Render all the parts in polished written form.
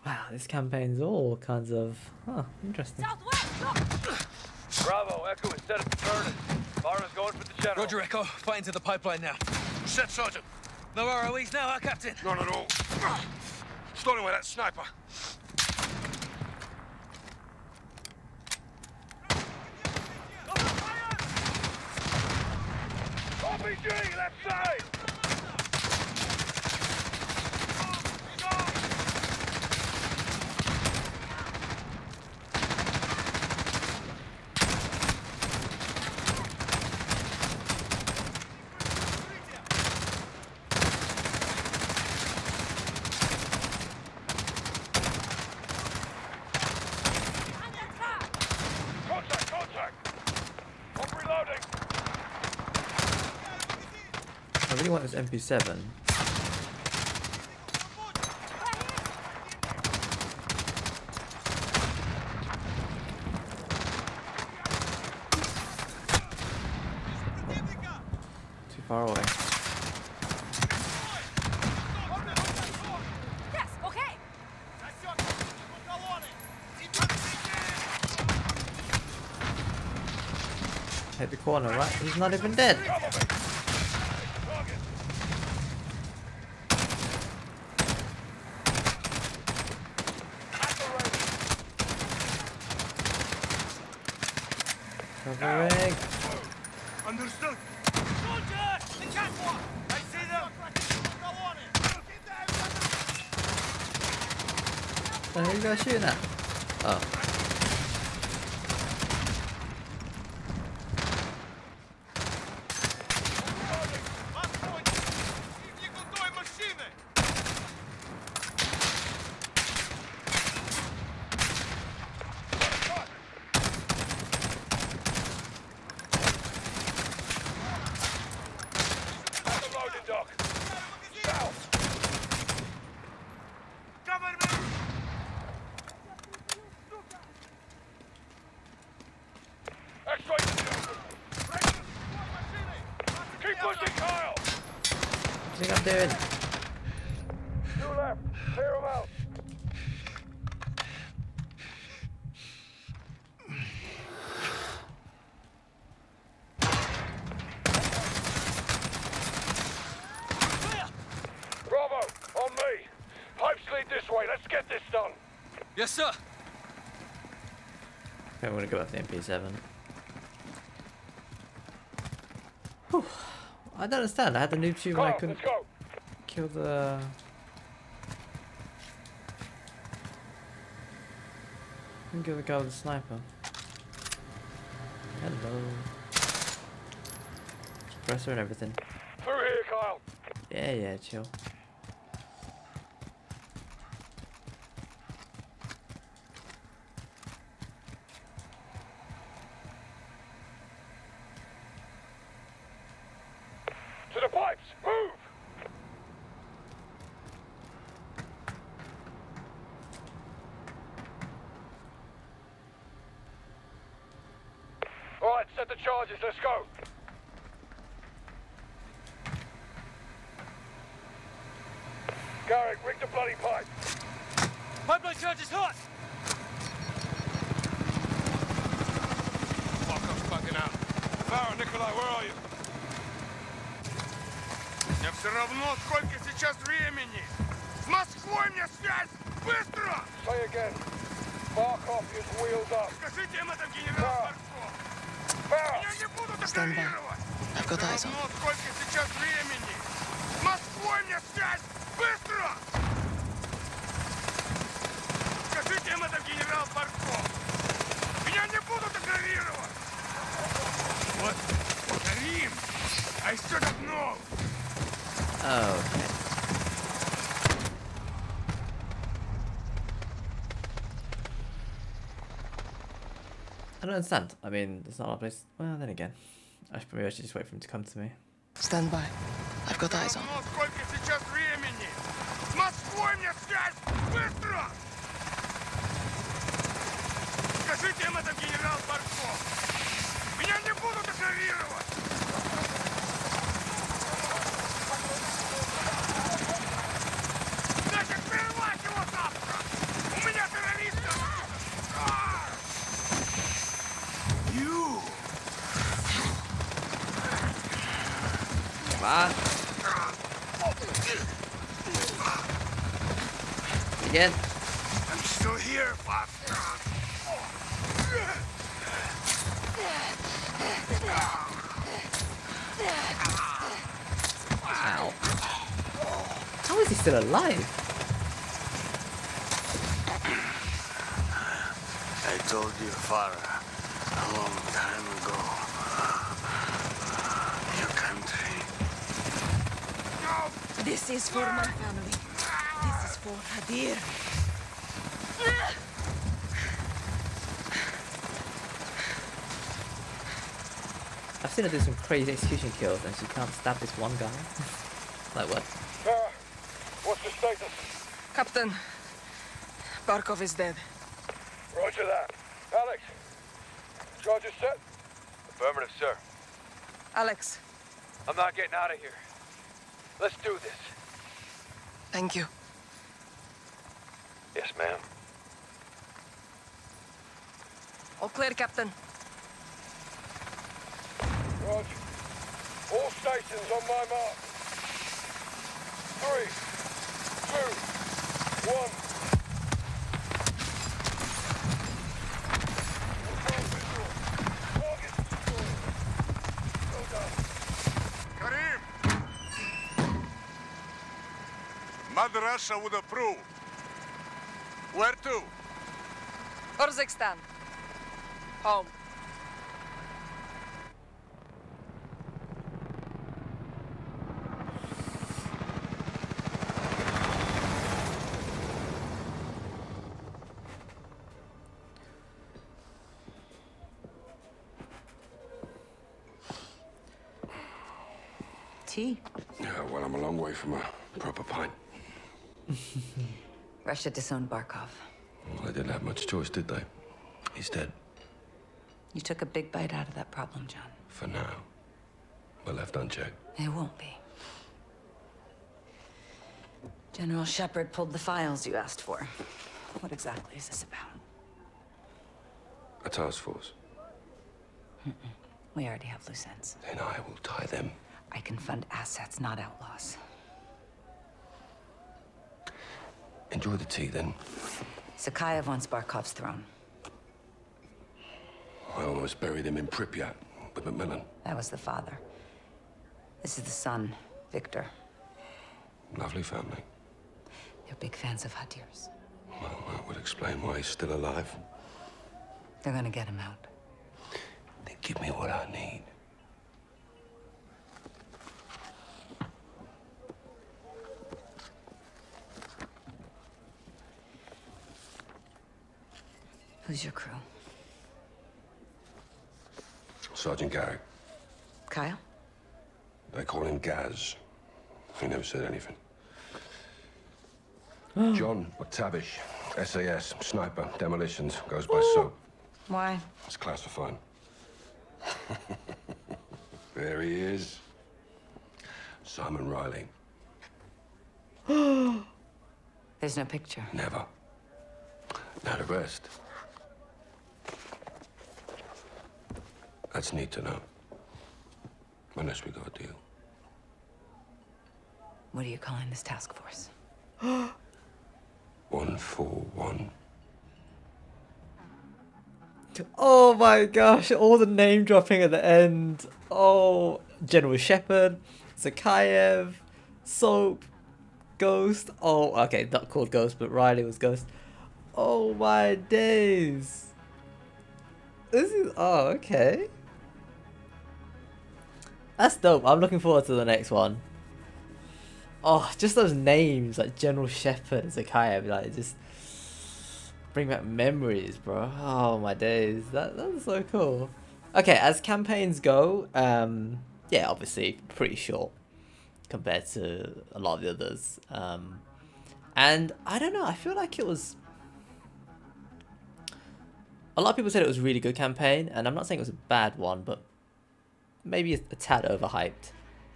Wow, this campaign's all kinds of interesting. Bravo, Echo is set up to turn it. Barra's going for the general. Roger, Echo. Fighting to the pipeline now. Set, Sergeant. No ROEs now, huh, Captain? None at all. Starting with that sniper. RPG, left side! I really want this MP7. Too far away. Yes, okay. Hit the corner, right? He's not even dead. Covering. Understood. Soldier! The catwalk! I see them! Who are you guys shooting at? Oh. Keep pushing, Kyle! What do you think I'm doing? Two left. Clear them out. Bravo, on me. Pipes lead this way. Let's get this done. Yes, sir. Okay, I'm gonna go with the MP7. Whew. I don't understand. I had the noob tube and I Kyle, couldn't let's go. kill the. Couldn't kill the guy with the sniper. Hello. Suppressor and everything. Through here, Kyle. Yeah, yeah, chill. To the pipes. Move. All right, set the charges. Let's go. Garrick, rig the bloody pipe. Pipeline charge is hot! Fuck, fucking out. Farah, Nikolai, where are you? Мне все равно, сколько сейчас времени. С Москвой мне связь! Быстро! Say again. Barkov is wheeled up. Скажите им это, генерал Барков. Меня не будут игнорировать. I've got eyes on. Все равно, сколько сейчас времени. С Москвой мне связь! Быстро! Скажите им это, генерал Барков. Меня не будут игнорировать. Вот, Карим, I should have known. Oh, okay. I don't understand. I mean, there's not a lot of place. Well, then again, maybe I should just wait for him to come to me. Stand by. I've got eyes on. Ну, сколько сейчас времени? С Москвой мне связь! Быстро! Скажите им это, генерал Барков. Меня не будут игнорировать. Значит, прервать его завтра! on. Again. I'm still here, Bob. Ow. How is he still alive? I told your father a long time ago. Your country. This is for my family. This is for Hadir. I've seen her do some crazy execution kills and she can't stab this one guy. Like what? What's the status? Captain, Barkov is dead. Roger that. Alex, charges set? Affirmative, sir. Alex, I'm not getting out of here. Let's do this. thank you. Yes, ma'am. All clear, Captain. Roger. All stations on my mark. 3, 2, 1. Karim! Mother Russia would approve. Where to? Urzikstan. Home. Tea. Yeah, well, I'm a long way from a proper pint. Russia disowned Barkov. Well, they didn't have much choice, did they? He's dead. You took a big bite out of that problem, John. For now. We're left unchecked. It won't be. General Shepard pulled the files you asked for. What exactly is this about? A task force. We already have loose ends. Then I will tie them. I can fund assets, not outlaws. Enjoy the tea, then. Zakhaev wants Barkov's throne. I almost buried him in Pripyat with Macmillan. That was the father. This is the son, Victor. Lovely family. They're big fans of Hadir's. Well, that would explain why he's still alive. They're gonna get him out. Then give me what I need. Who's your crew? Sergeant Garrick. Kyle? They call him Gaz. He never said anything. John McTavish, SAS, sniper, demolitions, goes by Soap. Why? It's classified. There he is. Simon Riley. There's no picture. Never. Now the rest. That's neat to know. Unless we got a deal. What are you calling this task force? 141. Oh my gosh, all the name dropping at the end. Oh, General Shepard, Zakhaev, Soap, Ghost. Oh, okay, not called Ghost, but Riley was Ghost. Oh my days. This is, oh, okay. That's dope. I'm looking forward to the next one. Oh, just those names like General Shepard, Zakhaev, like just bring back memories, bro. Oh my days, that's so cool. Okay, as campaigns go, yeah, obviously pretty short compared to a lot of the others. And I don't know, I feel like it was. A lot of people said it was a really good campaign, and I'm not saying it was a bad one, but maybe a tad overhyped.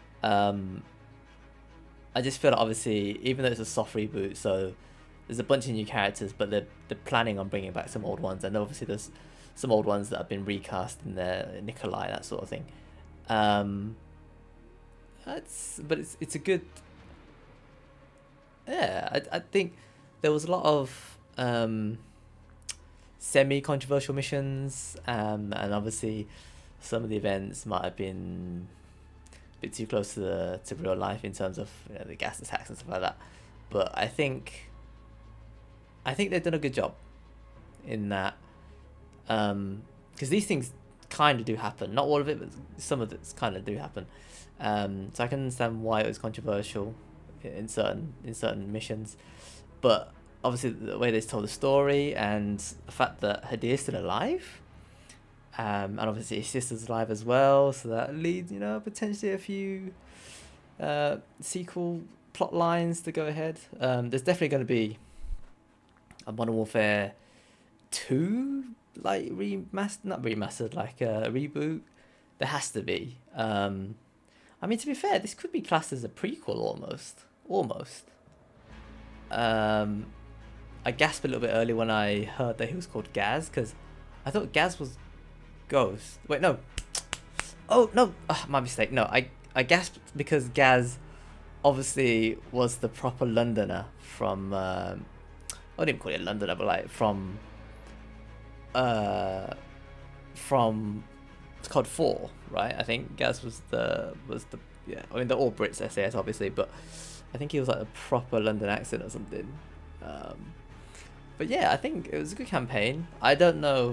I just feel like obviously, even though it's a soft reboot, so there's a bunch of new characters, but they're planning on bringing back some old ones, and obviously there's some old ones that have been recast in there, Nikolai, that sort of thing. It's a good. Yeah, I think there was a lot of semi-controversial missions, and obviously some of the events might have been a bit too close to real life in terms of, you know, the gas attacks and stuff like that. But I think they've done a good job in that, because these things kind of do happen. Not all of it, but some of it kind of do happen. So I can understand why it was controversial in certain missions, but obviously the way they told the story and the fact that Hadir's still alive, and obviously his sister's alive as well, so that leads, you know, potentially a few sequel plot lines to go ahead. There's definitely going to be a Modern Warfare 2 like not remastered, like a reboot. There has to be. I mean, to be fair, this could be classed as a prequel almost. I gasped a little bit early when I heard that he was called Gaz, because I thought Gaz was Ghost. Wait, no. Oh, no. My mistake. No, I gasped because Gaz obviously was the proper Londoner from... I didn't call it Londoner, but like from COD 4, right? I think Gaz was the yeah. I mean, they're all Brits, SAS, obviously, but I think he was like a proper London accent or something. But yeah, I think it was a good campaign. I don't know.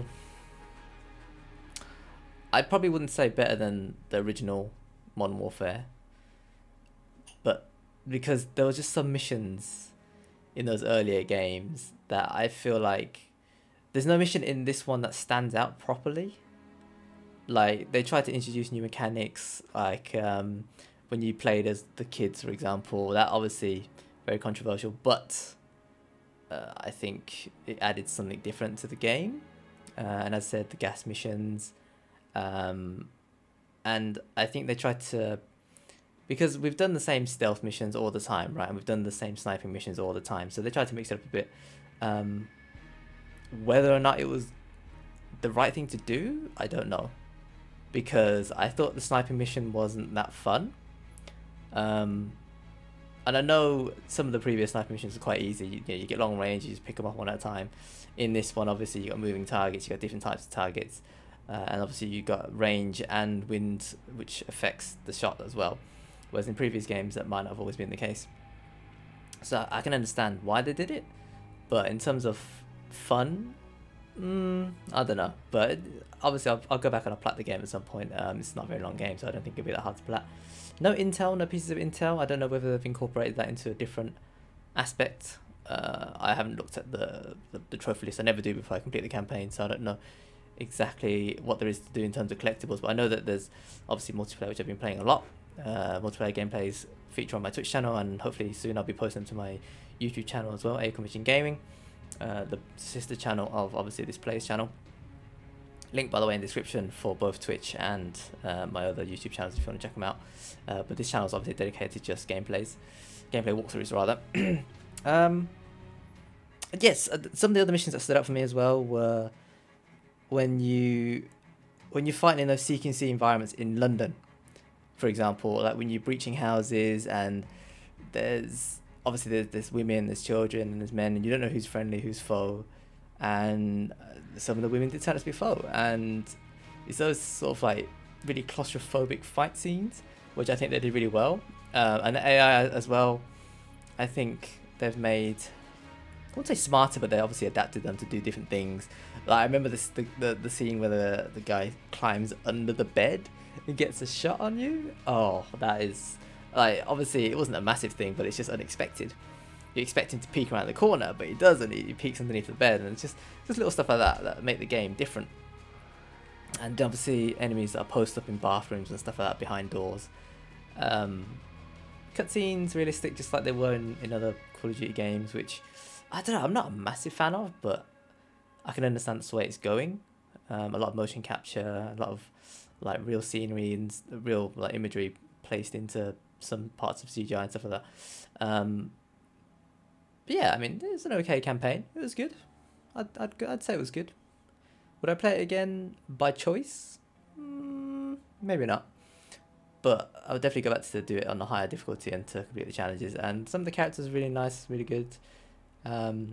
I probably wouldn't say better than the original Modern Warfare, but because there was just some missions in those earlier games that I feel like there's no mission in this one that stands out properly. Like, they tried to introduce new mechanics, like when you played as the kids, for example. That obviously very controversial, but I think it added something different to the game. And as I said, the gas missions, and I think they tried to, because we've done the same stealth missions all the time, right? And we've done the same sniping missions all the time, so they tried to mix it up a bit. Whether or not it was the right thing to do, I don't know, because I thought the sniping mission wasn't that fun. And I know some of the previous sniping missions are quite easy. You get long range, you just pick them up one at a time. In this one, obviously, you got moving targets, you got different types of targets, and obviously you got range and wind, which affects the shot as well. Whereas in previous games, that might not have always been the case. So I can understand why they did it, but in terms of fun, I don't know. But obviously, I'll go back and I'll plat the game at some point. It's not a very long game, so I don't think it'll be that hard to plat. No intel, no pieces of intel. I don't know whether they've incorporated that into a different aspect. I haven't looked at the trophy list. I never do before I complete the campaign, so I don't know exactly what there is to do in terms of collectibles. But I know that there's obviously multiplayer, which I've been playing a lot. Multiplayer gameplays feature on my Twitch channel, and hopefully soon I'll be posting them to my YouTube channel as well, Acorn Vision Gaming, the sister channel of obviously this Plays channel. Link, by the way, in the description for both Twitch and my other YouTube channels if you want to check them out. But this channel is obviously dedicated to just gameplay walkthroughs rather. Yes, some of the other missions that stood out for me as well were when you're fighting in those CQC environments in London, for example, like when you're breaching houses and there's women, there's children, and there's men, and you don't know who's friendly, who's foe, and some of the women did turn out to be foe, and it's those sort of like really claustrophobic fight scenes, which I think they did really well. And the AI as well, I think they've made, I won't say smarter, but they obviously adapted them to do different things. Like I remember the scene where the guy climbs under the bed and gets a shot on you. Oh, that is, like, obviously it wasn't a massive thing, but it's just unexpected. You expect him to peek around the corner, but he doesn't. He peeks underneath the bed, and it's just little stuff like that make the game different. And obviously enemies that are posted up in bathrooms and stuff like that behind doors. Cutscenes realistic, just like they were in other Call of Duty games, which I don't know, I'm not a massive fan of, but I can understand that's the way it's going. A lot of motion capture, a lot of like real scenery and real like imagery placed into some parts of CGI and stuff like that. But yeah, I mean, it's an okay campaign. It was good. I'd say it was good. Would I play it again by choice? Maybe not. but I would definitely go back to do it on a higher difficulty and to complete the challenges. And some of the characters are really nice, really good. I'm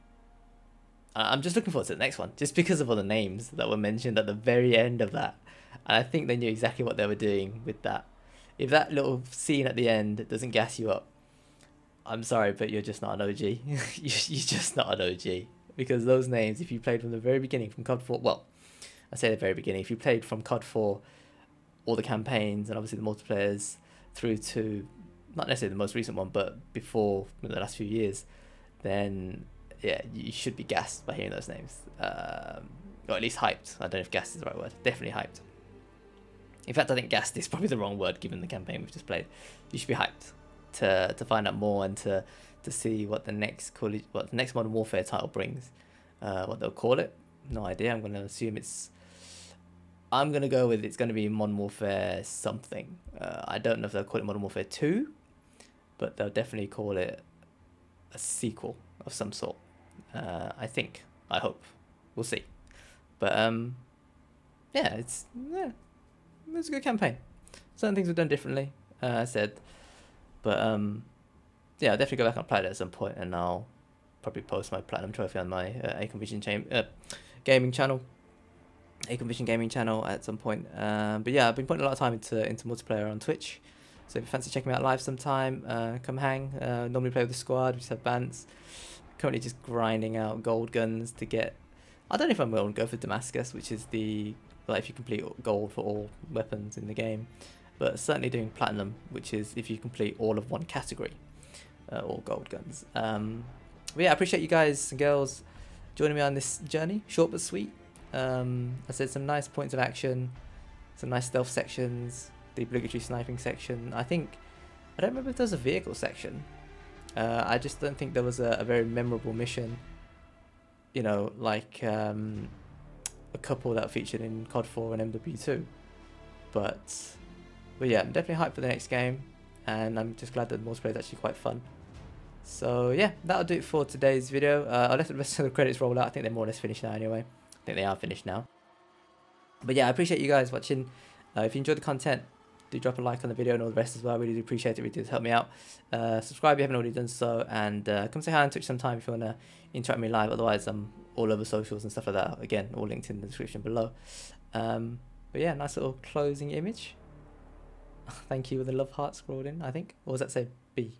just looking forward to the next one, just because of all the names that were mentioned at the very end of that. And I think they knew exactly what they were doing with that. If that little scene at the end doesn't gas you up, I'm sorry, but you're just not an OG. You're just not an OG. Because those names, if you played from the very beginning, from COD 4, well, I say the very beginning, if you played from COD 4, all the campaigns and obviously the multiplayers through to, not necessarily the most recent one, but before the last few years, then yeah, you should be gassed by hearing those names. Or at least hyped. I don't know if gassed is the right word. Definitely hyped. In fact, I think gassed is probably the wrong word given the campaign we've just played. You should be hyped to find out more and to see what the next Modern Warfare title brings. What they'll call it, no idea. I'm going to assume I'm going to go with it's going to be Modern Warfare something. I don't know if they'll call it Modern Warfare 2, but they'll definitely call it a sequel of some sort. I think. I hope. We'll see. But yeah, it's a good campaign. Certain things were done differently, I said. But yeah, I'll definitely go back and play it at some point, and I'll probably post my platinum trophy on my Acorn Vision gaming channel. Acorn Vision gaming channel at some point. But yeah, I've been putting a lot of time into multiplayer on Twitch. So if you fancy checking me out live sometime, come hang. Normally play with the squad. We just have bants. Currently just grinding out gold guns to get. I don't know if I'm going to go for Damascus, which is the if you complete gold for all weapons in the game. But certainly doing platinum, which is if you complete all of one category, all gold guns. But yeah, I appreciate you guys and girls joining me on this journey, short but sweet. I said some nice points of action, some nice stealth sections, the obligatory sniping section. I don't remember if there was a vehicle section. I just don't think there was a very memorable mission, you know, like a couple that featured in COD 4 and MW2. But yeah, I'm definitely hyped for the next game, and I'm just glad that the multiplayer is actually quite fun. So yeah, that'll do it for today's video. I'll let the rest of the credits roll out. I think they're more or less finished now anyway. I think they are finished now. But yeah, I appreciate you guys watching. If you enjoyed the content, do drop a like on the video and all the rest as well. I really do appreciate it. It really does help me out. Subscribe if you haven't already done so, and come say hi on Twitch sometime if you want to interact with me live. Otherwise, I'm all over socials and stuff like that. Again, all linked in the description below. But yeah, nice little closing image. Thank you with the love heart scrolled in, I think. Or was that say B?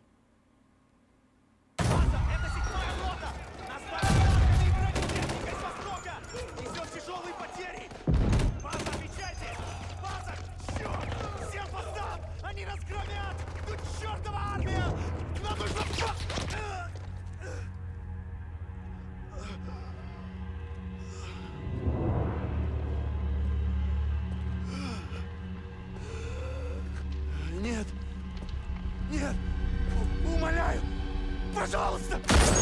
Нет! Нет! Умоляю! Пожалуйста!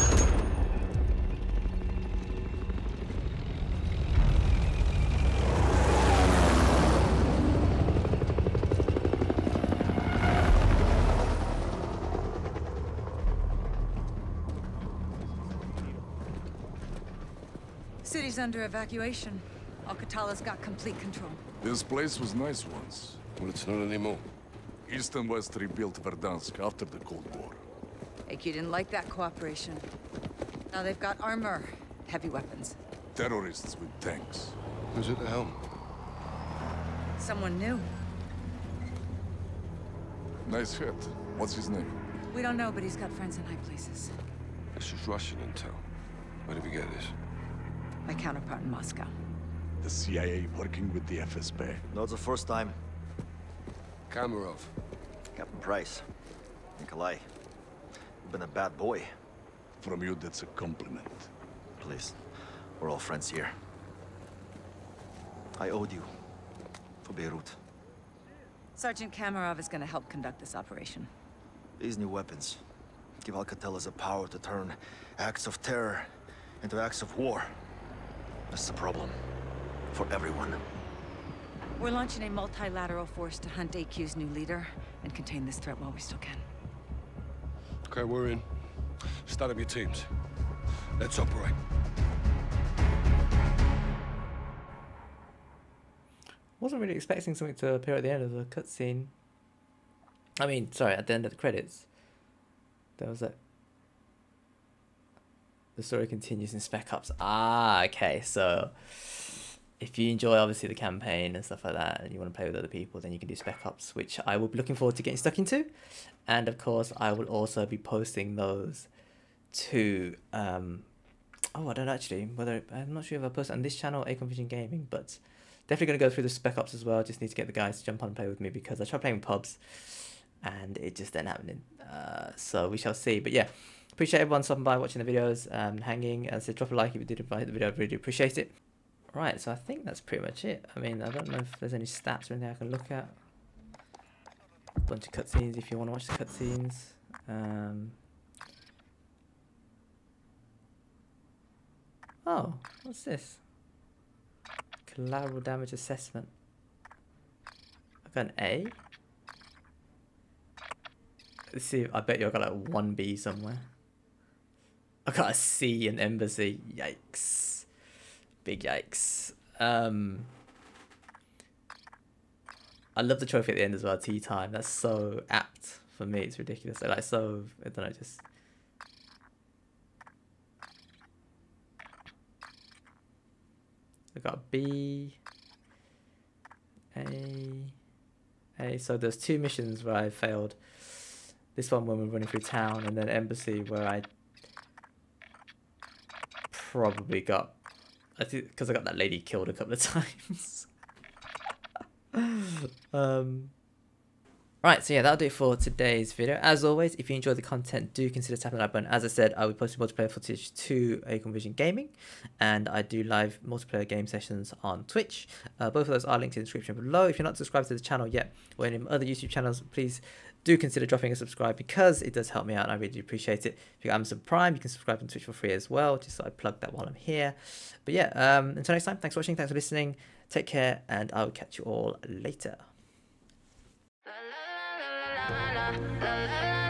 City's under evacuation. Al-Qatala's got complete control. This place was nice once. Well, it's not anymore. East and West rebuilt Verdansk after the Cold War. AQ didn't like that cooperation. Now they've got armor, heavy weapons. Terrorists with tanks. Who's at the helm? Someone new. Nice head. What's his name? We don't know, but he's got friends in high places. This is Russian intel. Where did we get this? My counterpart in Moscow. The CIA working with the FSB. No, it's the first time. Kamarov. Captain Price. Nikolai. You've been a bad boy. From you, that's a compliment. Please. We're all friends here. I owed you. For Beirut. Sergeant Kamarov is going to help conduct this operation. These new weapons give Al-Qatala the power to turn acts of terror into acts of war. That's the problem. For everyone. We're launching a multilateral force to hunt AQ's new leader and contain this threat while we still can. Okay, we're in. Start up your teams. Let's operate. Wasn't really expecting something to appear at the end of the cutscene. I mean, sorry, at the end of the credits, there was that. The story continues in Spec Ops. Ah, okay. So if you enjoy obviously the campaign and stuff like that, and you want to play with other people, then you can do Spec Ops, which I will be looking forward to getting stuck into. And of course, I will also be posting those to oh, I don't know actually whether, I'm not sure if I post on this channel, Acorn Vision Gaming, but definitely going to go through the Spec Ops as well. Just need to get the guys to jump on and play with me, because I tried playing with pubs and it just didn't happen. So we shall see. But yeah, appreciate everyone stopping by, watching the videos, hanging. As I said, drop a like if you did enjoy the video. I really do appreciate it. Right, so I think that's pretty much it. I mean, I don't know if there's any stats or anything I can look at. A bunch of cutscenes if you want to watch the cutscenes. Oh, what's this? Collateral damage assessment. I got an A. Let's see, I bet you I got like 1B somewhere. I got a C in Embassy. Yikes. Big yikes. I love the trophy at the end as well, tea time. That's so apt for me, it's ridiculous. Like, so, I don't know, just... I got B, A. So there's 2 missions where I failed. This one when we're running through town, and then Embassy where I probably got, I think because I got that lady killed a couple of times. Right, so yeah, that'll do it for today's video. As always, if you enjoyed the content, do consider tapping the like button. As I said, I will be posting multiplayer footage to Acorn Vision Gaming, and I do live multiplayer game sessions on Twitch. Both of those are linked in the description below. If you're not subscribed to the channel yet, or any other YouTube channels, please do consider dropping a subscribe, because it does help me out and I really do appreciate it. If you got Amazon Prime, you can subscribe on Twitch for free as well, just so I plug that while I'm here. But yeah, until next time, thanks for watching, thanks for listening, take care, and I will catch you all later. La la la la la la la la.